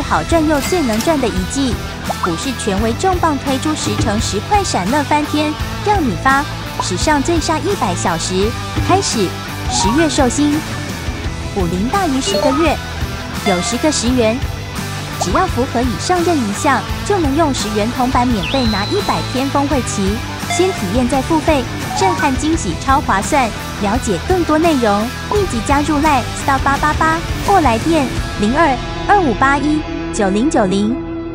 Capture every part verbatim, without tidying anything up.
好赚又最能赚的一季。股市权威重磅推出十成十块闪乐翻天，让你发史上最杀一百小时。开始，十月寿星，股龄大于十个月，有十个十元。只要符合以上任一项，就能用十元铜板免费拿一百天峰会期，先体验再付费，震撼惊喜超划算！了解更多内容，立即加入 Line star 八八八或来电零二二五八一九零九零。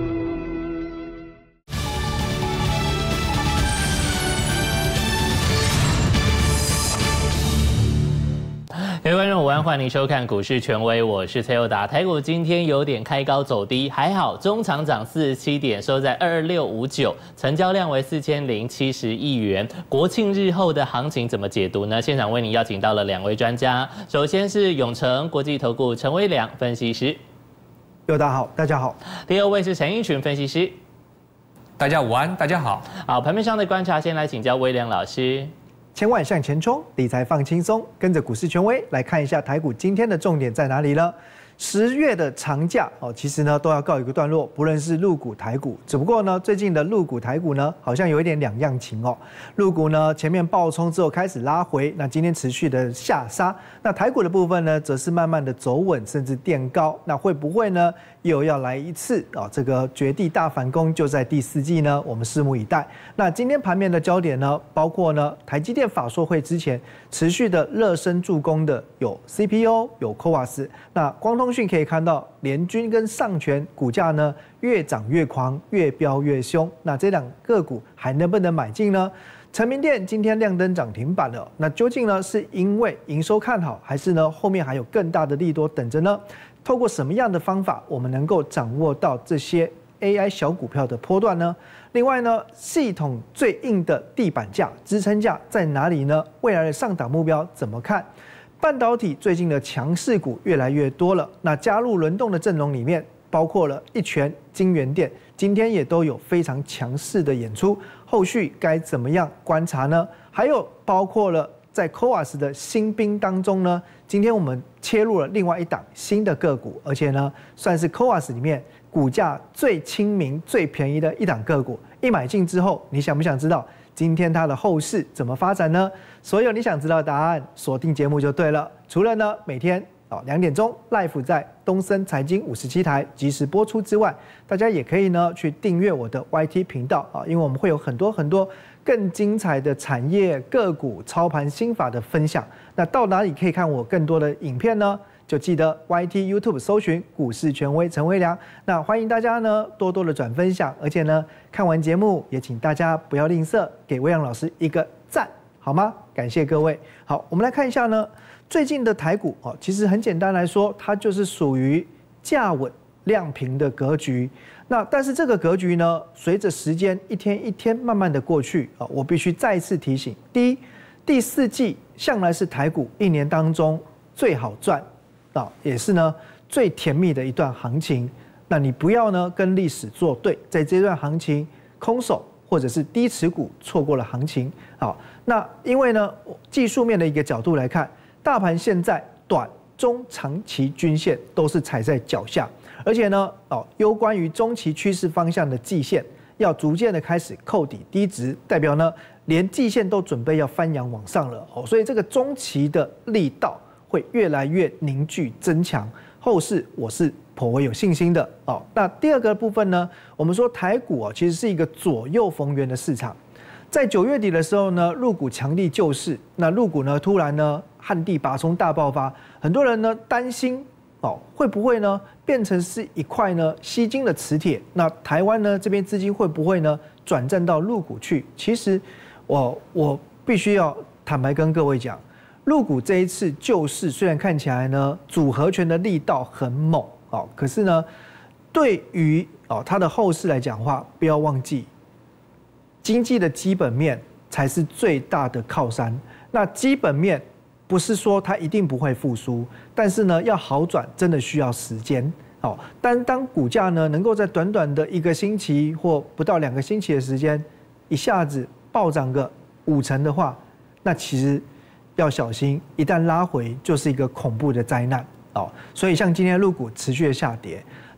各位观众午安，欢迎收看股市权威，我是崔友达。台股今天有点开高走低，还好中场涨四十七点，收在二二六五九，成交量为四千零七十亿元。国庆日后的行情怎么解读呢？现场为您邀请到了两位专家，首先是永诚国际投顾陈威良分析师， 友达好，大家好。 第二位是陈英群分析师， 大家午安，大家好。 好，盘面上的观察，先来请教威良老师。 千万向前冲，理财放轻松，跟着股市权威来看一下台股今天的重点在哪里呢？十月的长假哦，其实呢都要告一个段落，不论是陆股、台股，只不过呢最近的陆股、台股呢好像有一点两样情哦。陆股呢前面爆冲之后开始拉回，那今天持续的下杀，那台股的部分呢则是慢慢的走稳，甚至垫高，那会不会呢又要来一次啊？这个绝地大反攻就在第四季呢，我们拭目以待。那今天盘面的焦点呢，包括呢台积电法说会之前持续的热身助攻的有 C P O 有 C O A S， 那光通讯可以看到联军跟上权股价呢越涨越狂，越飙越凶。那这两个股还能不能买进呢？成名店今天亮灯涨停板了，那究竟呢是因为营收看好，还是呢后面还有更大的利多等着呢？透过什么样的方法，我们能够掌握到这些 A I 小股票的波段呢？另外呢，系统最硬的地板价、支撑价在哪里呢？未来的上档目标怎么看？半导体最近的强势股越来越多了，那加入轮动的阵容里面，包括了一拳、晶圆店，今天也都有非常强势的演出。后续该怎么样观察呢？还有包括了在 C O A S 的新兵当中呢，今天我们切入了另外一档新的个股，而且呢，算是 C O A S 里面股价最亲民、最便宜的一档个股。一买进之后，你想不想知道今天它的后市怎么发展呢？所有你想知道的答案，锁定节目就对了。除了呢每天哦两点钟 live 在东森财经五十七台及时播出之外，大家也可以呢去订阅我的 Y T 频道啊，因为我们会有很多很多更精彩的产业个股操盘心法的分享。那到哪里可以看我更多的影片呢？就记得 Y T YouTube 搜寻股市权威陈威良。那欢迎大家呢多多的转分享，而且呢看完节目也请大家不要吝啬，给威良老师一个赞，好吗？感谢各位。好，我们来看一下呢最近的台股哦，其实很简单来说，它就是属于价稳量平的格局。那但是这个格局呢，随着时间一天一天慢慢的过去啊，我必须再一次提醒：第一，第四季向来是台股一年当中最好赚啊，也是呢最甜蜜的一段行情。那你不要呢跟历史作对，在这段行情空手或者是低持股错过了行情。好，那因为呢技术面的一个角度来看，大盘现在短、中、长期均线都是踩在脚下，而且呢，哦，攸关于中期趋势方向的季线要逐渐的开始扣底低值，代表呢连季线都准备要翻扬往上了哦，所以这个中期的力道会越来越凝聚增强，后市我是颇为有信心的哦。那第二个部分呢，我们说台股啊，其实是一个左右逢源的市场。在九月底的时候呢，陆股强力救市，那陆股呢突然呢旱地拔葱大爆发，很多人呢担心哦会不会呢变成是一块呢吸金的磁铁？那台湾呢这边资金会不会呢转战到陆股去？其实我我必须要坦白跟各位讲，陆股这一次救市虽然看起来呢组合拳的力道很猛哦，可是呢对于哦它的后市来讲的话，不要忘记。经济的基本面才是最大的靠山。那基本面不是说它一定不会复苏，但是呢，要好转真的需要时间。好，但当股价呢能够在短短的一个星期或不到两个星期的时间，一下子暴涨个五成的话，那其实要小心，一旦拉回就是一个恐怖的灾难。哦，所以像今天陆股持续的下跌。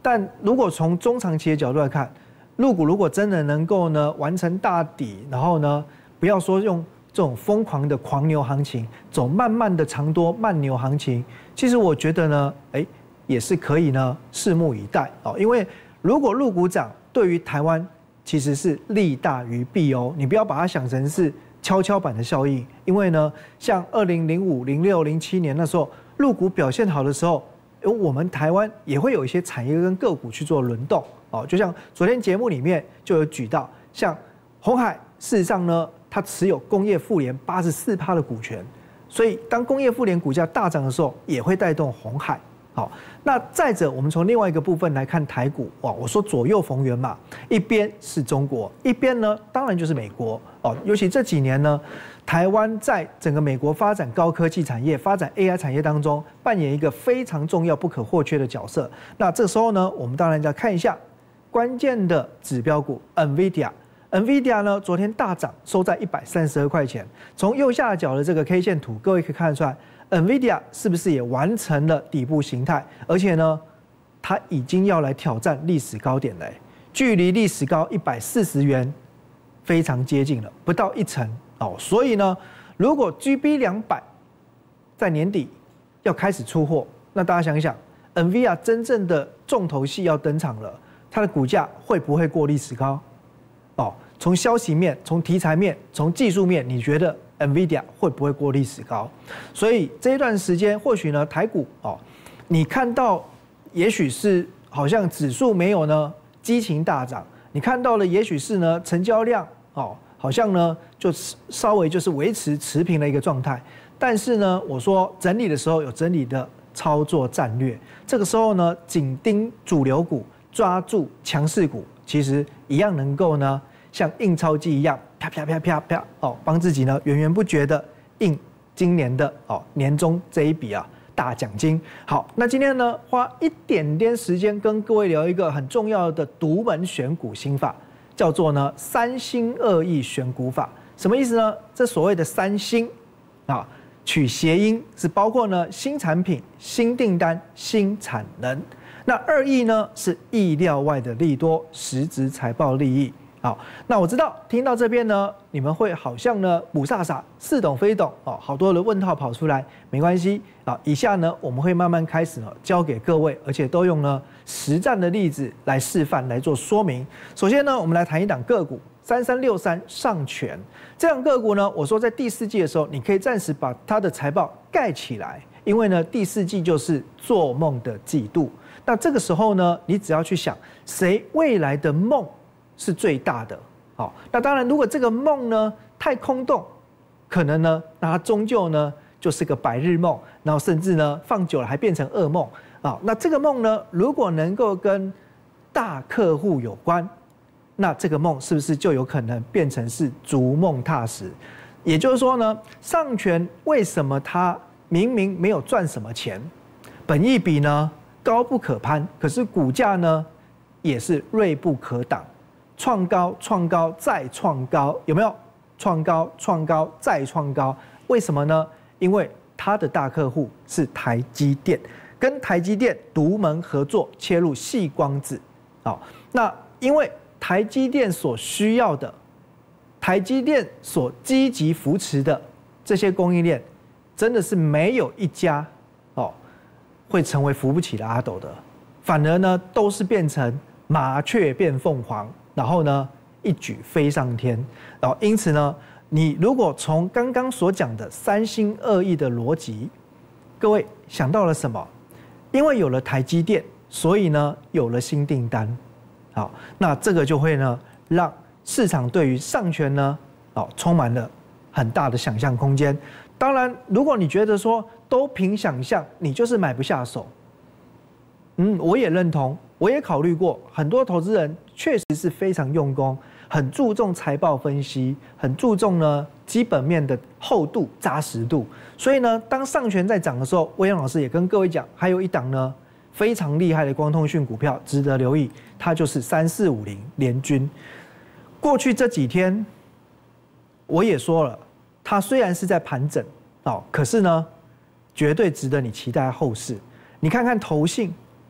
但如果从中长期的角度来看，陆股如果真的能够呢完成大底，然后呢不要说用这种疯狂的狂牛行情，走慢慢的长多慢牛行情，其实我觉得呢，哎，也是可以呢拭目以待哦。因为如果陆股涨，对于台湾其实是利大于弊哦。你不要把它想成是跷跷板的效应，因为呢，像二零零五、零六、零七年那时候陆股表现好的时候，我们台湾也会有一些产业跟个股去做轮动哦。就像昨天节目里面就有举到，像鸿海，事实上呢，它持有工业富联八十四趴的股权，所以当工业富联股价大涨的时候，也会带动鸿海。好，那再者，我们从另外一个部分来看台股哇，我说左右逢源嘛，一边是中国，一边呢当然就是美国哦。尤其这几年呢，台湾在整个美国发展高科技产业、发展 A I 产业当中，扮演一个非常重要、不可或缺的角色。那这时候呢，我们当然要看一下关键的指标股 NVIDIA。NVIDIA 呢，昨天大涨，收在一百三十二块钱。从右下角的这个 K 线图，各位可以看得出来。NVIDIA 是不是也完成了底部形态？而且呢，它已经要来挑战历史高点了，距离历史高一百四十元非常接近了，不到一成哦。所以呢，如果 G B 两百在年底要开始出货，那大家想一想 ，NVIDIA 真正的重头戏要登场了，它的股价会不会过历史高？哦，从消息面、从题材面、从技术面，你觉得NVIDIA 会不会过历史高？所以这一段时间，或许呢，台股哦，你看到也许是好像指数没有呢激情大涨，你看到了也许是呢成交量哦，好像呢就稍微就是维持持平的一个状态。但是呢，我说整理的时候有整理的操作战略，这个时候呢，紧盯主流股，抓住强势股，其实一样能够呢像印钞机一样。啪啪啪啪啪哦，帮自己呢源源不绝的印今年的哦年终这一笔啊大奖金。好，那今天呢花一点点时间跟各位聊一个很重要的独门选股心法，叫做呢三心二意选股法。什么意思呢？这所谓的三心啊，取谐音是包括呢新产品、新订单、新产能。那二意呢是意料外的利多，实质财报利益。好，那我知道听到这边呢，你们会好像呢不飒飒，似懂非懂哦，好多的问号跑出来，没关系啊。以下呢我们会慢慢开始呢教给各位，而且都用呢实战的例子来示范来做说明。首先呢，我们来谈一档个股三三六三上权这档个股呢，我说在第四季的时候，你可以暂时把它的财报盖起来，因为呢第四季就是做梦的季度。那这个时候呢，你只要去想谁未来的梦是最大的，好，那当然，如果这个梦呢太空洞，可能呢，那它终究呢就是个白日梦，然后甚至呢放久了还变成噩梦啊。那这个梦呢，如果能够跟大客户有关，那这个梦是不是就有可能变成是逐梦踏实？也就是说呢，上权为什么它明明没有赚什么钱，本益比呢高不可攀，可是股价呢也是锐不可挡。创高，创高，再创高，有没有？创高，创高，再创高，为什么呢？因为它的大客户是台积电，跟台积电独门合作切入矽光子。好，那因为台积电所需要的，台积电所积极扶持的这些供应链，真的是没有一家哦会成为扶不起的阿斗的，反而呢都是变成麻雀变凤凰。然后呢，一举飞上天。然后因此呢，你如果从刚刚所讲的三心二意的逻辑，各位想到了什么？因为有了台积电，所以呢有了新订单。好，那这个就会呢让市场对于上权呢，哦充满了很大的想象空间。当然，如果你觉得说都凭想象，你就是买不下手。嗯，我也认同，我也考虑过，很多投资人确实是非常用功，很注重财报分析，很注重呢基本面的厚度、扎实度。所以呢，当上权在涨的时候，威廉老师也跟各位讲，还有一档呢非常厉害的光通讯股票值得留意，它就是三四五零联军。过去这几天，我也说了，它虽然是在盘整哦，可是呢，绝对值得你期待后市。你看看投信。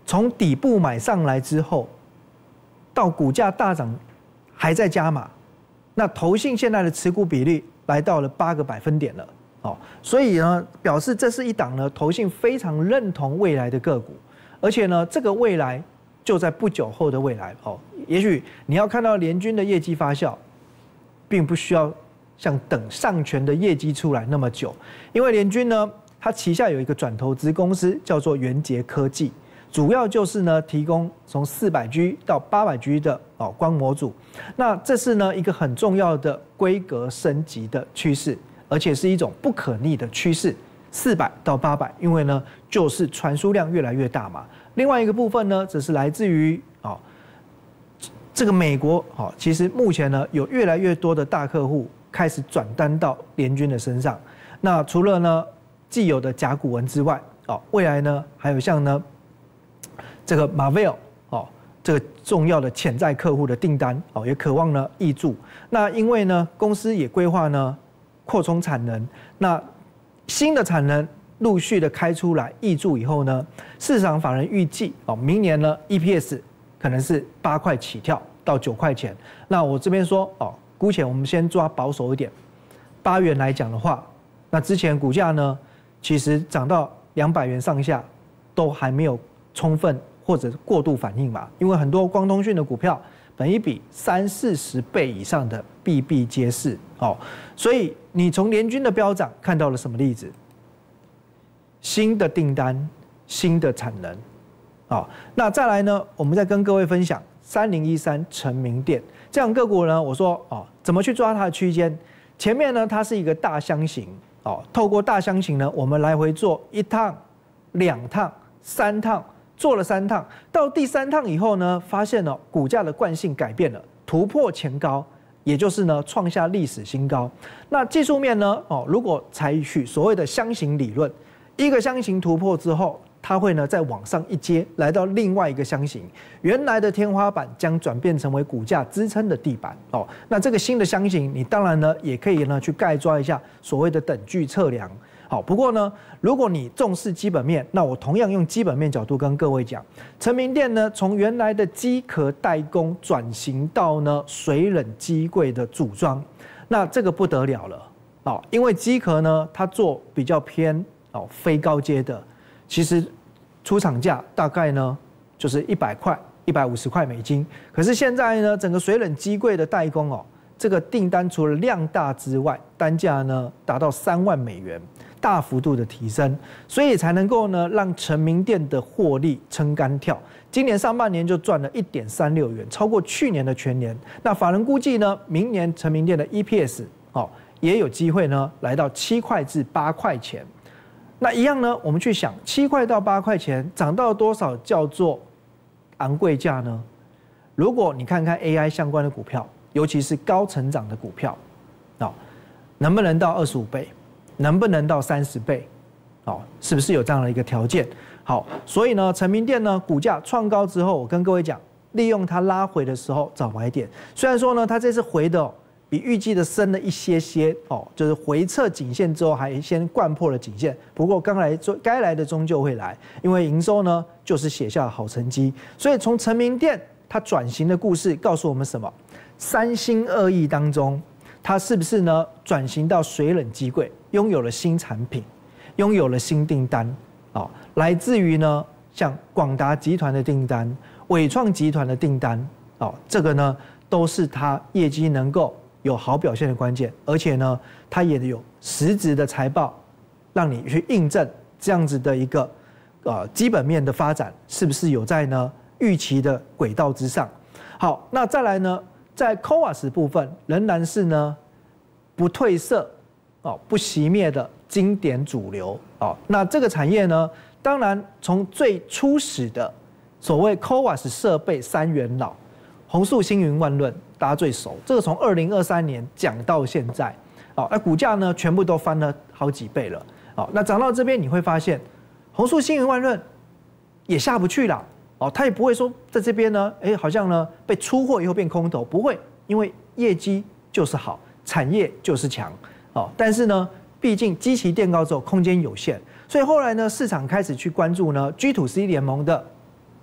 从底部买上来之后，到股价大涨还在加码，那投信现在的持股比例来到了八个百分点了，哦，所以呢，表示这是一档呢投信非常认同未来的个股，而且呢，这个未来就在不久后的未来哦。也许你要看到联军的业绩发酵，并不需要像等上权的业绩出来那么久，因为联军呢，它旗下有一个转投资公司叫做元杰科技，主要就是呢提供从四百 G 到八百 G 的哦光模组，那这是呢一个很重要的规格升级的趋势，而且是一种不可逆的趋势。四百到八百，因为呢就是传输量越来越大嘛。另外一个部分呢，则是来自于哦这个美国哦，其实目前呢有越来越多的大客户开始转单到联军的身上。那除了呢既有的甲骨文之外，哦未来呢还有像呢这个 Marvell 哦这个重要的潜在客户的订单哦也渴望呢挹注。那因为呢公司也规划呢扩充产能，那新的产能陆续的开出来挹注以后呢，市场法人预计哦明年呢 E P S 可能是八块起跳到九块钱。那我这边说哦，姑且我们先抓保守一点，八元来讲的话，那之前股价呢其实涨到两百元上下，都还没有充分或者过度反应嘛，因为很多光通讯的股票本益比三四十倍以上的比比皆是哦，所以你从联军的飙涨看到了什么例子？新的订单、新的产能。好，那再来呢？我们再跟各位分享三零一三成名店这样个股呢，我说哦，怎么去抓它的区间？前面呢，它是一个大箱型哦，透过大箱型呢，我们来回做一趟、两趟、三趟，做了三趟，到第三趟以后呢，发现了股价的惯性改变了，突破前高，也就是呢创下历史新高。那技术面呢，哦，如果采取所谓的箱型理论，一个箱型突破之后，它会呢再往上一阶，来到另外一个箱型，原来的天花板将转变成为股价支撑的地板哦。那这个新的箱型，你当然呢也可以呢去概抓一下所谓的等距测量。好，不过呢，如果你重视基本面，那我同样用基本面角度跟各位讲，成名店呢从原来的机壳代工转型到呢水冷机柜的组装，那这个不得了了哦，因为机壳呢它做比较偏哦非高阶的。其实出厂价大概呢就是一百块、一百五十块美金。可是现在呢，整个水冷机柜的代工哦，这个订单除了量大之外，单价呢达到三万美元，大幅度的提升，所以才能够呢让成名店的获利撑杆跳。今年上半年就赚了一点三六元，超过去年的全年。那法人估计呢，明年成名店的 E P S 哦也有机会呢来到七块至八块钱。那一样呢，我们去想，七块到八块钱涨到多少叫做昂贵价呢？如果你看看 A I 相关的股票，尤其是高成长的股票，哦，能不能到二十五倍？能不能到三十倍？哦，是不是有这样的一个条件？好，所以呢，成名店呢股价创高之后，我跟各位讲，利用它拉回的时候找买点。虽然说呢，它这次回的、哦。比预计的深了一些些哦，就是回测颈线之后还先灌破了颈线。不过刚来该来的终究会来，因为营收呢就是写下好成绩。所以从成名店它转型的故事告诉我们什么？三心二意当中，它是不是呢转型到水冷机柜，拥有了新产品，拥有了新订单哦，来自于呢像广达集团的订单、伟创集团的订单哦，这个呢都是它业绩能够有好表现的关键，而且呢，它也有实质的财报，让你去印证这样子的一个呃基本面的发展是不是有在呢预期的轨道之上。好，那再来呢，在 C O A S 部分仍然是呢不褪色哦不熄灭的经典主流哦。那这个产业呢，当然从最初始的所谓 C O A S 设备三元老，宏塑、星云、万润。大家最熟，这个从二零二三年讲到现在，哦，那股价呢全部都翻了好几倍了，哦，那涨到这边你会发现，宏塑、星云、万润也下不去了，哦，它也不会说在这边呢，哎，好像呢被出货以后变空头，不会，因为业绩就是好，产业就是强，哦，但是呢，毕竟基期垫高之后空间有限，所以后来呢市场开始去关注呢 G to C 联盟的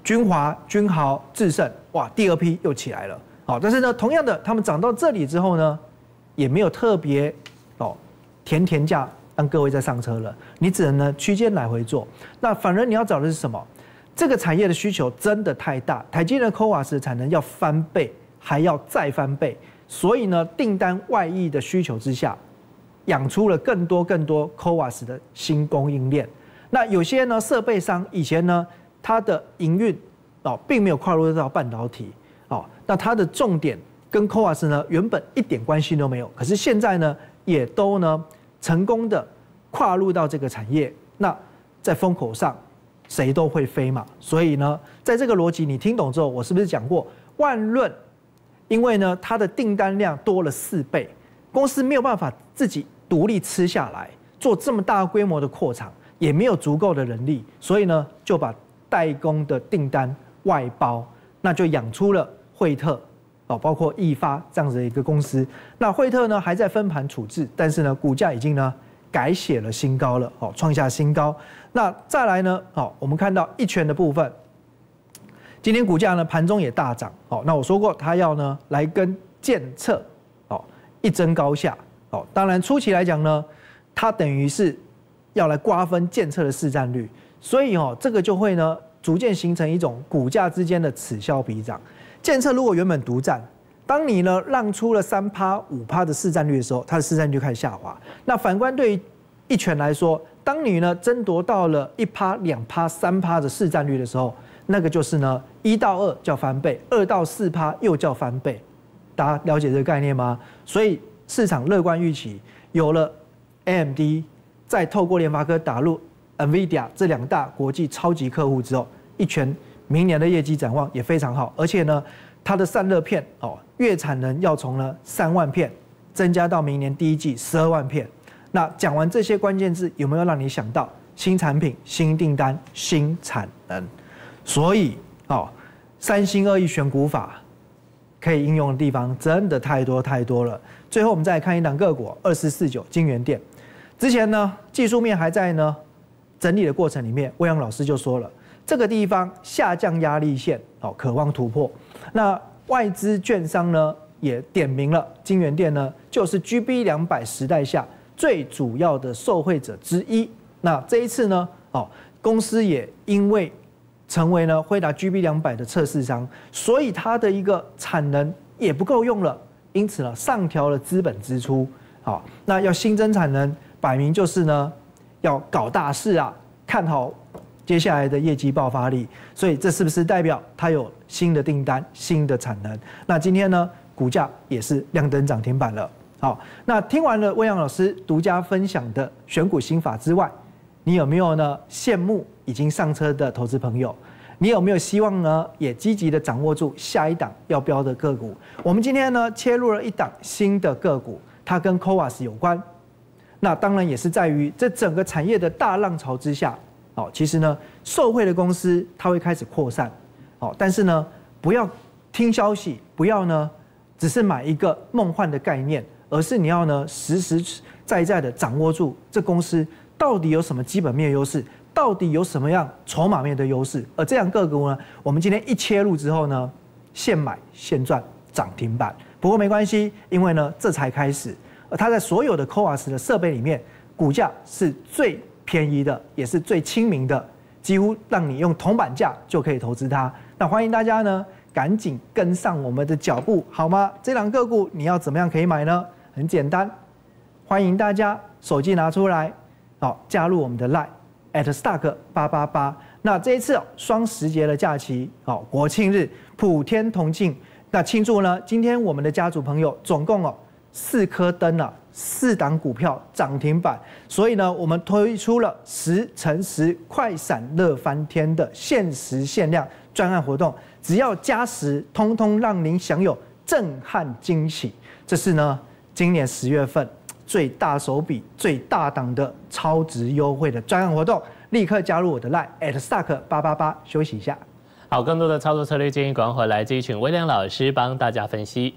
君华、君豪、智胜，哇，第二批又起来了。好，但是呢，同样的，他们涨到这里之后呢，也没有特别哦甜甜价让各位再上车了，你只能呢区间来回做。那反而你要找的是什么？这个产业的需求真的太大，台积电的 C O A S 的产能要翻倍，还要再翻倍，所以呢，订单外溢的需求之下，养出了更多更多 C O A S 的新供应链。那有些呢设备商以前呢，它的营运哦并没有跨入到半导体哦，那它的重点跟 C O A S 呢原本一点关系都没有，可是现在呢也都呢成功的跨入到这个产业。那在风口上，谁都会飞嘛，所以呢，在这个逻辑你听懂之后，我是不是讲过万润？因为呢，它的订单量多了四倍，公司没有办法自己独立吃下来，做这么大规模的扩厂，也没有足够的人力，所以呢，就把代工的订单外包，那就养出了惠特哦，包括易发这样子的一个公司。那惠特呢还在分盘处置，但是呢，股价已经呢改写了新高了，哦，创下新高。那再来呢，哦，我们看到一拳的部分。今天股价呢盘中也大涨，哦，那我说过它要呢来跟建策，哦，一争高下，哦，当然初期来讲呢，它等于是要来瓜分建策的市占率，所以哦这个就会呢逐渐形成一种股价之间的此消彼长。建策如果原本独占，当你呢让出了三趴五趴的市占率的时候，它的市占率就开始下滑。那反观对于一拳来说，当你呢争夺到了一趴两趴三趴的市占率的时候，那个就是呢，一到二叫翻倍，二到四趴又叫翻倍，大家了解这个概念吗？所以市场乐观预期，有了 A M D， 再透过联发科打入 NVIDIA 这两大国际超级客户之后，一拳明年的业绩展望也非常好，而且呢，它的散热片哦，月产能要从呢三万片增加到明年第一季十二万片。那讲完这些关键字，有没有让你想到新产品、新订单、新产能？所以，哦，三心二意选股法可以应用的地方真的太多太多了。最后，我们再来看一档个股二四四九金源店。之前呢，技术面还在呢整理的过程里面，魏阳老师就说了，这个地方下降压力线哦，渴望突破。那外资券商呢也点名了，金源店呢就是 G B 两百时代下最主要的受惠者之一。那这一次呢，哦，公司也因为成为呢辉达 G B 两百的测试商，所以它的一个产能也不够用了，因此呢上调了资本支出。好，那要新增产能，摆明就是呢要搞大事啊，看好接下来的业绩爆发力。所以这是不是代表它有新的订单、新的产能？那今天呢股价也是亮灯涨停板了。好，那听完了魏阳老师独家分享的选股心法之外，你有没有呢羡慕已经上车的投资朋友？你有没有希望呢也积极的掌握住下一档要标的个股？我们今天呢切入了一档新的个股，它跟 C O A S 有关。那当然也是在于这整个产业的大浪潮之下，哦，其实呢受惠的公司它会开始扩散，哦，但是呢不要听消息，不要呢只是买一个梦幻的概念，而是你要呢实实在在的掌握住这公司到底有什么基本面优势，到底有什么样筹码面的优势。而这样个股呢，我们今天一切入之后呢，现买现赚涨停板。不过没关系，因为呢这才开始，而它在所有的 C O A S 的设备里面，股价是最便宜的，也是最亲民的，几乎让你用铜板价就可以投资它。那欢迎大家呢赶紧跟上我们的脚步，好吗？这档个股你要怎么样可以买呢？很简单，欢迎大家手机拿出来，好，加入我们的 Line at stock 八八八。那这一次哦，双十节的假期，哦，国庆日，普天同庆。那庆祝呢，今天我们的家族朋友总共哦四颗灯啊，四档股票涨停板，所以呢，我们推出了十乘十快闪乐翻天的限时限量专案活动，只要加十，通通让您享有震撼惊喜。这是呢，今年十月份最大手笔、最大档的超值优惠的专案活动，立刻加入我的 Line at stock 八八八，休息一下。 好，更多的操作策略建议，赶快回来继续请威廉老师帮大家分析。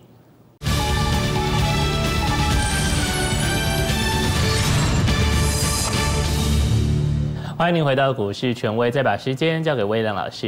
欢迎您回到股市权威，再把时间交给威廉老师。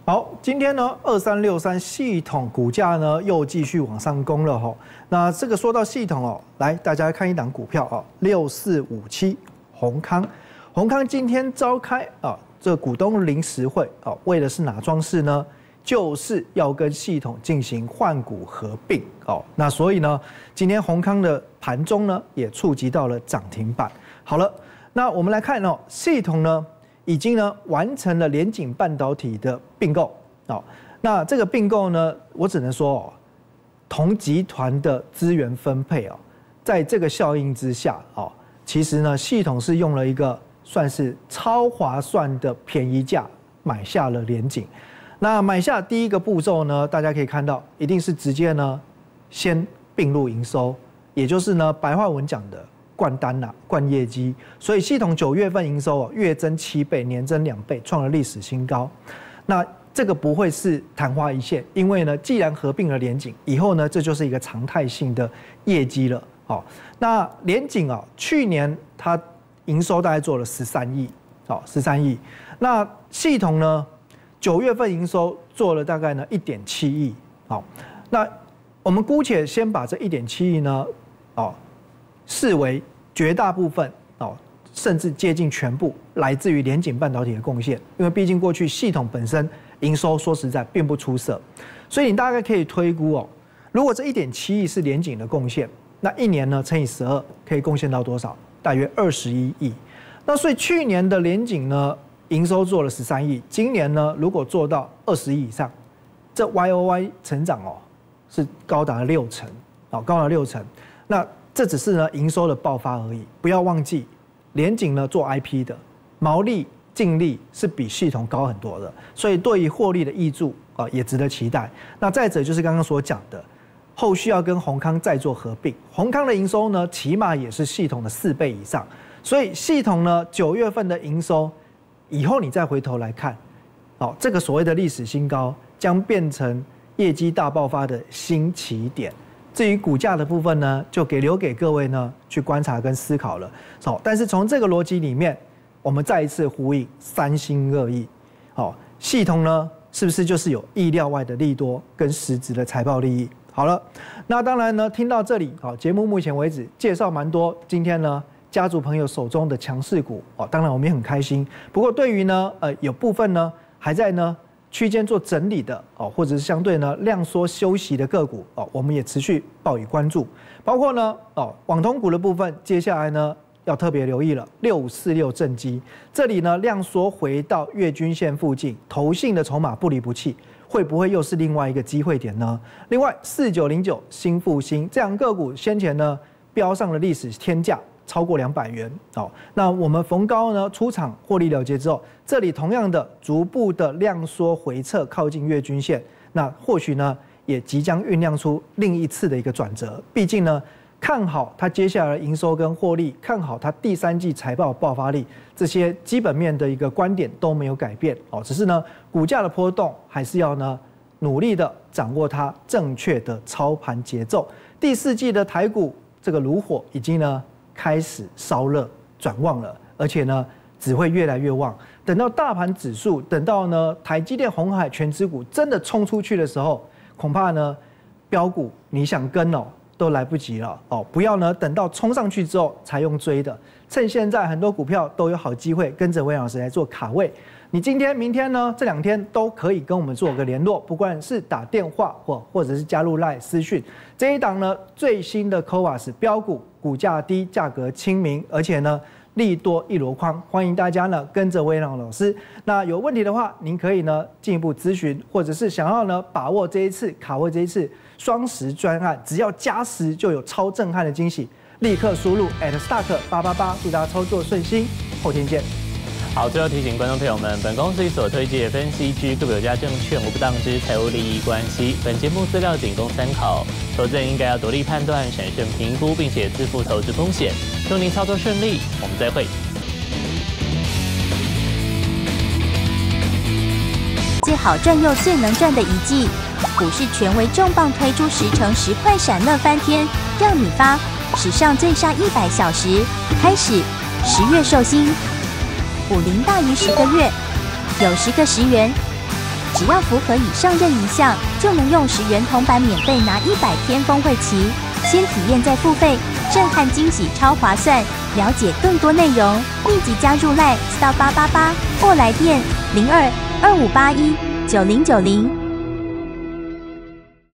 好，今天呢，二三六三系统股价呢又继续往上攻了哈。那这个说到系统哦，来大家看一档股票哦，六四五七宏康，宏康今天召开啊这股东临时会哦，为的是哪桩事呢？就是要跟系统进行换股合并哦。那所以呢，今天宏康的盘中呢也触及到了涨停板。好了，那我们来看哦，系统呢。已经呢完成了联景半导体的并购哦，那这个并购呢，我只能说哦，同集团的资源分配哦，在这个效应之下哦，其实呢系统是用了一个算是超划算的便宜价买下了联景。那买下第一个步骤呢，大家可以看到，一定是直接呢先并入营收，也就是呢白话文讲的。灌单啦、啊，灌业绩，所以系统九月份营收哦，月增七倍，年增两倍，创了历史新高。那这个不会是昙花一现，因为呢，既然合并了联景，以后呢，这就是一个常态性的业绩了。好，那联景啊，去年它营收大概做了十三亿，好，十三亿。那系统呢，九月份营收做了大概呢一点七亿，好，那我们姑且先把这一点七亿呢，哦。视为绝大部分哦，甚至接近全部来自于联景半导体的贡献，因为毕竟过去系统本身营收说实在并不出色，所以你大概可以推估哦，如果这一点七亿是联景的贡献，那一年呢乘以十二可以贡献到多少？大约二十一亿。那所以去年的联景呢营收做了十三亿，今年呢如果做到二十亿以上，这 Y O Y 成长哦是高达六成哦，高达六成。那这只是呢营收的爆发而已，不要忘记，联景呢做 I P 的毛利净利是比系统高很多的，所以对于获利的挹注啊也值得期待。那再者就是刚刚所讲的，后续要跟宏康再做合并，宏康的营收呢起码也是系统的四倍以上，所以系统呢九月份的营收，以后你再回头来看，哦这个所谓的历史新高将变成业绩大爆发的新起点。至于股价的部分呢，就给留给各位呢去观察跟思考了。好，但是从这个逻辑里面，我们再一次呼应三心二意。好，系统呢是不是就是有意料外的利多跟实质的财报利益？好了，那当然呢，听到这里，好，节目目前为止介绍蛮多，今天呢家族朋友手中的强势股，哦，当然我们也很开心。不过对于呢，呃，有部分呢还在呢。区间做整理的哦，或者是相对呢量缩休息的个股哦，我们也持续报以关注。包括呢哦网通股的部分，接下来呢要特别留意了。六五四六正基这里呢量缩回到月均线附近，投信的筹码不离不弃，会不会又是另外一个机会点呢？另外四九零九新复兴这样个股先前呢飙上了历史天价。超过两百元哦，那我们逢高呢出场获利了结之后，这里同样的逐步的量缩回撤，靠近月均线，那或许呢也即将酝酿出另一次的一个转折。毕竟呢，看好它接下来的营收跟获利，看好它第三季财报爆发力，这些基本面的一个观点都没有改变哦，只是呢股价的波动还是要呢努力的掌握它正确的操盘节奏。第四季的台股这个炉火已经呢。开始烧热转旺了，而且呢只会越来越旺。等到大盘指数，等到呢台积电、鸿海全指股真的冲出去的时候，恐怕呢标股你想跟哦都来不及了哦。不要呢等到冲上去之后才用追的，趁现在很多股票都有好机会，跟着魏老师来做卡位。你今天、明天呢这两天都可以跟我们做个联络，不管是打电话或或者是加入 LINE 私讯。这一档呢最新的 C O V A S 标股。股价低，价格亲民，而且呢利多一箩筐，欢迎大家呢跟着威朗老师。那有问题的话，您可以呢进一步咨询，或者是想要呢把握这一次卡位这一次双十专案，只要加十就有超震撼的惊喜，立刻输入 at stock 八八八，祝大家操作顺心，后天见。 好，最后提醒观众朋友们，本公司所推荐分析之个别有价证券无不当之财务利益关系。本节目资料仅供参考，投资人应该要独立判断、审慎评估，并且自负投资风险。祝您操作顺利，我们再会。 最好赚又最能赚的一季，股市权威重磅推出十成十快闪乐翻天，让你发史上最杀一百小时，开始十月寿星。股龄大于十个月，有十个十元， 只要符合以上任一项，就能用十元铜板免费拿一百天峰会期，先体验再付费，震撼惊喜超划算！了解更多内容，立即加入 LINE 到八八八或来电零二二五八一九零九零。